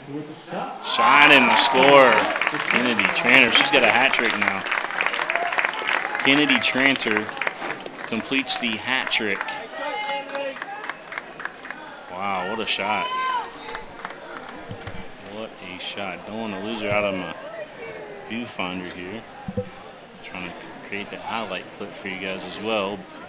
Shot in the score. Kennedy Tranter. She's got a hat trick now. Kennedy Tranter completes the hat trick. Wow, what a shot. What a shot. Don't want to lose her out of my viewfinder here. Trying to create that highlight clip for you guys as well.